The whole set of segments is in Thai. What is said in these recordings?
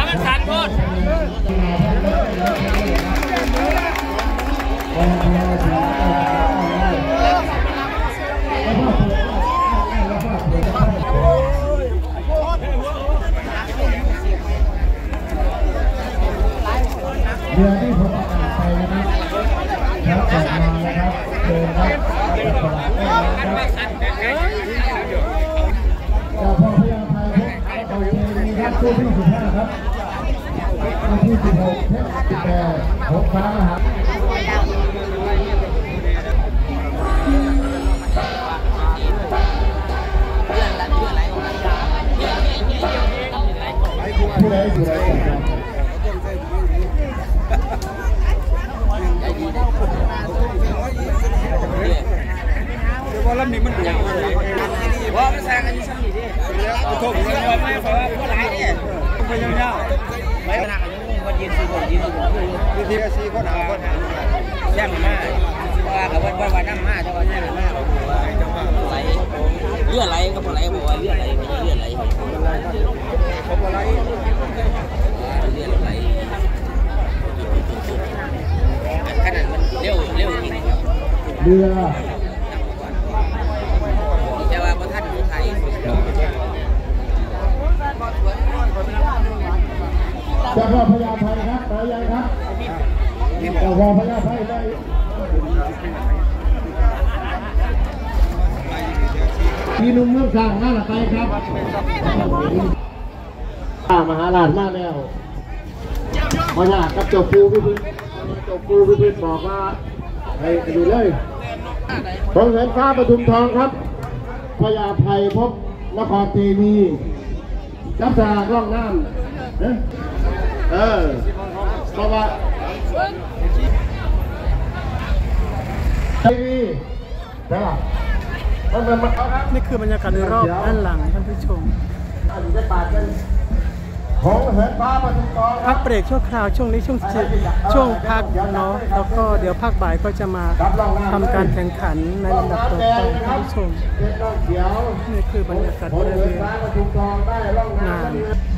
มันสันโคตรเรือที่ผมประกาศไปนะครับแล้วออกมานะครับเชิญครับตลาดได้แล้วครับจากพ่อพญาไทยโอเคมีครับคู่ที่15ครับคู่ที่16เพชร18 6ฟ้านะครับผู้ใดผู้ใดว่าลำนี้มันเป็นยังไงว่ามันแซงกันอยู่ชั้นนี้ดิเอาถูกเลยว่าไม่เพราะว่าผู้ร้ายเนี่ยไปยาวๆไม่ขนาดนี้มันยืนสูงยืนทีละ4คนเอาคนแย่งมาเพราะว่าเขาว่าน้ำมาแต่ว่าแย่งมาเลือดไหลก็บ่ไหลบอกว่าเลือดไหลไม่ใช่เลือดไหลเขาบ่ไหลเลือดไหลขนาดมันเร็วจริงเรือจะว่าพระท่านผู้ไทยเจ้าพ่อพญาไทยครับไปยังครับเจ้าพ่อพญาไทยได้พี่นุ่มเมืองสร้างหน้าละไปครับมหาราชมาแล้วมาหากับเจ้าปูพี่พื้นบอกว่าให้ดูเลยของแสนฟ้าปทุมทองครับพญาไทยพบนครเทวีจับสลากล่องน้ำเพราะว่าเทวีนี่คือบรรยากาศโดยรอบด้านหลังท่านผู้ชมของแสนฟ้าปทุมทองพักเบรกชั่วคราวช่วงนี้ช่วงพักเนาะแล้วก็เดี๋ยวภาคบ่ายก็จะมาทำการแข่งขันในลำดับต่อไปท่านผู้ชมนี่คือบรรยากาศบริเวณงาน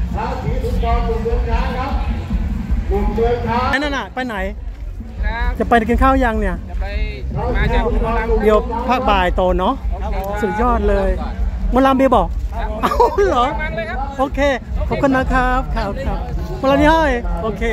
นั่นน่ะไปไหนจะไปกินข้าวยังเนี่ยเดี๋ยวภาคบ่ายโตเนาะสุดยอดเลยมอลำเบียบอกเอาเหรอโอเคขอบคุณนะครับครับมอลำนี่ให้โอเค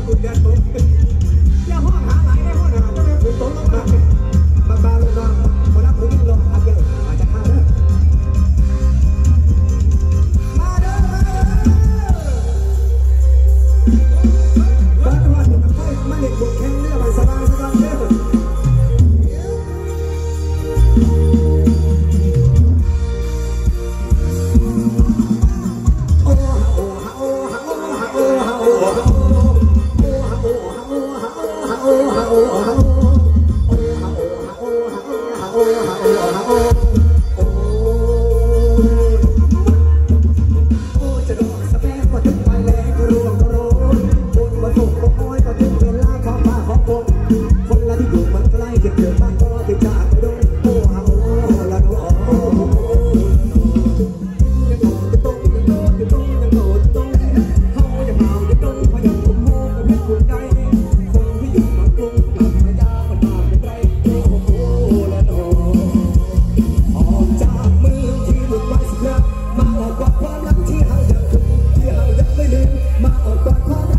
คุณเดือนตกอย่าห้องหาหลายในห้องหาต้องคุณตกลงมาบางบางลงน้องคนรับผู้ยิ่งลงอาเกี่ยวมาจากข้าวเด้อมาเด้อมาเด้อบ้านว่าถึงค่อยมาเล่นบุกแข่งเรือไปสบายสบายเด้อมาออกกอดความรักที่เราอยากคืนที่เรายังไม่ลืมมาออกกอดความ